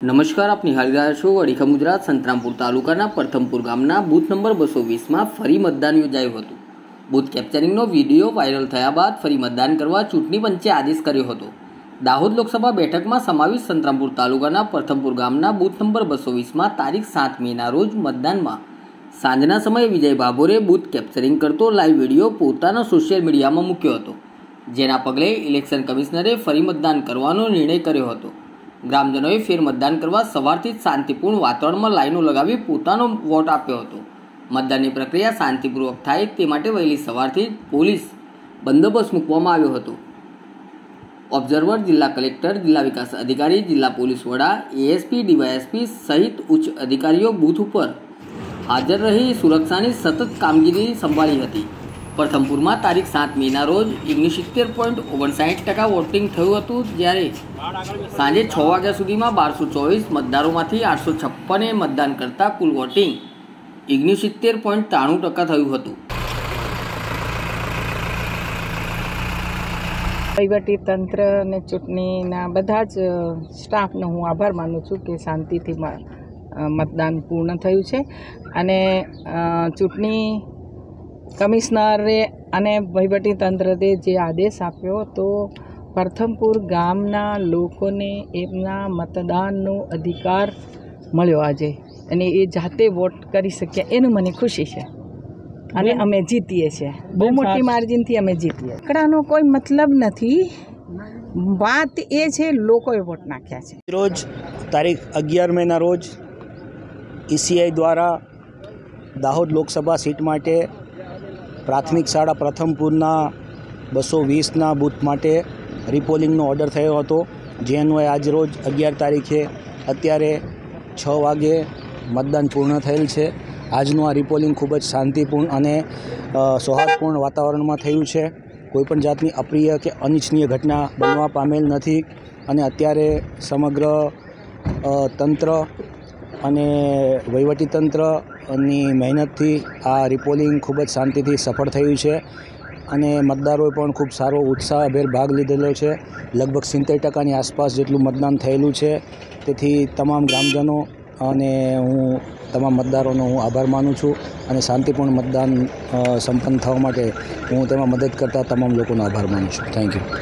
નમસ્કાર, આપ નિહાળી રહ્યા છો અડીખમ ગુજરાત. સંતરામપુર તાલુકાના પ્રથમપુર ગામના બૂથ નંબર 220માં ફરી મતદાન યોજાયું હતું. બૂથ કેપ્ચરિંગનો વિડીયો વાયરલ થયા બાદ ફરી મતદાન કરવા ચૂંટણી પંચે આદેશ કર્યો હતો. દાહોદ લોકસભા બેઠકમાં સમાવિષ્ટ સંતરામપુર તાલુકાના પ્રથમપુર ગામના બૂથ નંબર 220માં તારીખ 7 મેના રોજ મતદાનમાં સાંજના સમયે વિજય બાબોરે બૂથ કેપ્ચરિંગ કરતો લાઈવ વિડીયો પોતાના સોશિયલ મીડિયામાં મૂક્યો હતો. જેના પગલે ઇલેક્શન કમિશનરે ફરી મતદાન કરવાનો નિર્ણય કર્યો હતો. ગ્રામજનોએ ફેર મતદાન કરવા સવારથી જ શાંતિપૂર્ણ વાતાવરણમાં લાઈનો લગાવી પોતાનો વોટ આપ્યો હતો. મતદાનની પ્રક્રિયા શાંતિપૂર્વક થાય તે માટે વહેલી સવારથી જ પોલીસ બંદોબસ્ત મૂકવામાં આવ્યો હતો. ઓબ્ઝર્વર, જિલ્લા કલેક્ટર, જિલ્લા વિકાસ અધિકારી, જિલ્લા પોલીસ વડા, એએસપી, ડીવાયએસપી સહિત ઉચ્ચ અધિકારીઓ બૂથ ઉપર હાજર રહી સુરક્ષાની સતત કામગીરી સંભાળી હતી. પ્રથમપુરમાં તારીખ 7 મેના રોજ 69.59% વોટિંગ થયું હતું, જ્યારે સાંજે 6 વાગ્યા સુધીમાં 1224 મતદારોમાંથી 856એ મતદાન કરતા કુલ વોટિંગ 69.93% થયું હતું. વહીવટી તંત્ર અને ચૂંટણીના બધા જ સ્ટાફનો હું આભાર માનું છું કે શાંતિથી મતદાન પૂર્ણ થયું છે. અને ચૂંટણી કમિશનરે અને વહીવટી તંત્રએ જે આદેશ આપ્યો તો પ્રથમપુર ગામના લોકોને એમના મતદાનનો અધિકાર મળ્યો આજે, અને એ જાતે વોટ કરી શક્યા એનું મને ખુશી છે. અને અમે જીતીએ છીએ, બહુ મોટી માર્જિનથી અમે જીતીએ. આંકડાનો કોઈ મતલબ નથી, વાત એ છે લોકોએ વોટ નાખ્યા છે. રોજ તારીખ 11 મેના રોજ ઈસીઆઈ દ્વારા દાહોદ લોકસભા સીટ માટે પ્રાથમિક શાળા પ્રથમપુરના 220ના બૂથ માટે રિપોલિંગનો ઓર્ડર થયો હતો. જે અન્વયે આજ રોજ 11 તારીખે અત્યારે 6 વાગે મતદાન પૂર્ણ થયેલ છે. આજનું આ રિપોલિંગ ખૂબ જ શાંતિપૂર્ણ અને સૌહાર્દપૂર્ણ વાતાવરણમાં થયું છે. કોઈપણ જાતની અપ્રિય કે અનિચ્છનીય ઘટના બનવા પામેલ નથી. અને અત્યારે સમગ્ર તંત્ર અને વહીવટીતંત્રની મહેનતથી આ રિપોલિંગ ખૂબ જ શાંતિથી સફળ થયું છે. અને મતદારોએ પણ ખૂબ સારો ઉત્સાહભેર ભાગ લીધેલો છે. લગભગ 70% આસપાસ જેટલું મતદાન થયેલું છે. તેથી તમામ ગ્રામજનો અને હું તમામ મતદારોનો હું આભાર માનું છું. અને શાંતિપૂર્ણ મતદાન સંપન્ન થવા માટે હું તેમાં મદદ કરતા તમામ લોકોનો આભાર માનું છું. Thank you.